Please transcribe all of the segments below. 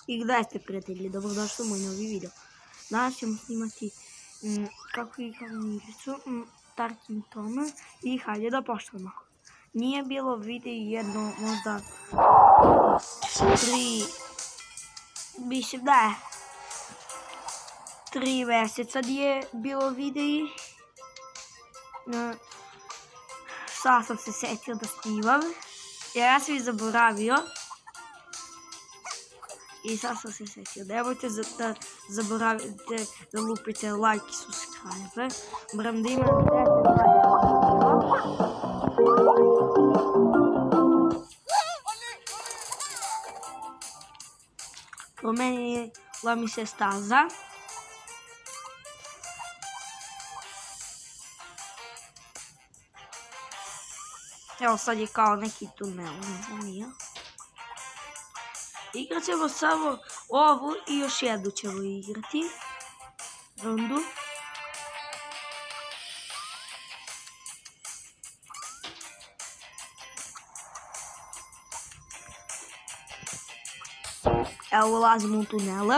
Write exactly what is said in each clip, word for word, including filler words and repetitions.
I gledajte prijatelji, dobrodošli u moj novi video. Danas ćemo snimati m, kako igram igricu Tarkington i hajde da počnemo. Nije bilo video jedno možda tri, mislim da je tri mjeseca je bilo videi. Sad sam se setio da snimam, jer ja sam i zaboravio. I sad sam se setio, nemojte da zaboravite da lupite like i subscribe. Moram da imam deset like. Promenila mi se staza. Evo sad je kao neki tunel, ne znam ja. Igrat ćemo samo ovu i još jednu ćemo igrati. Rundu. Evo ulazimo u tunele.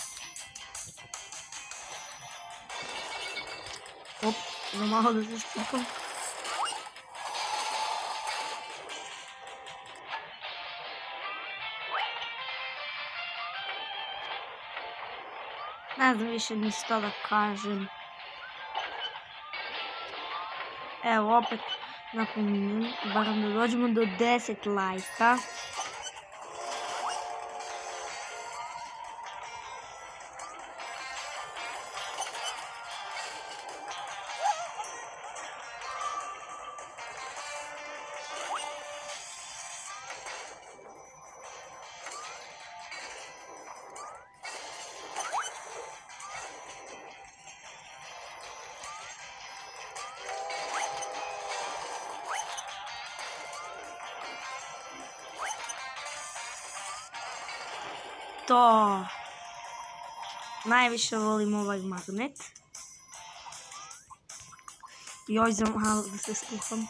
Op, za malo da se spukam. Ne znam više ni što da kažem. Evo opet napominjem, barem da dođemo do deset lajka. To najviše volim ovaj magnet. Joj, za malo da se sluham.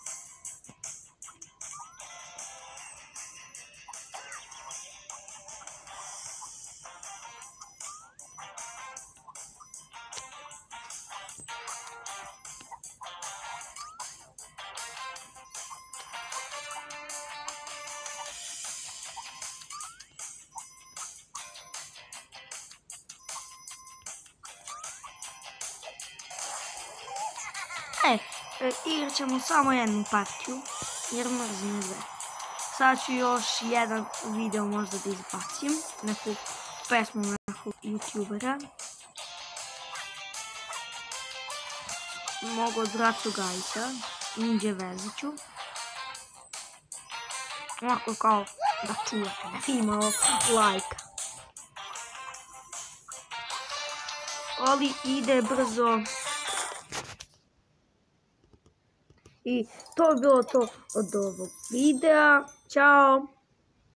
E, igrat ćemo samo jednu partiju, jer mrzim sve. Sad ću još jedan video možda da izbacim, neku pesmu nekog youtubera. Mogu od Bracu Gajića, Ninja Veziću. Ovako kao da čujete, da imamo like. Ali ide brzo. I to je bilo to od ovog videa. Ćao!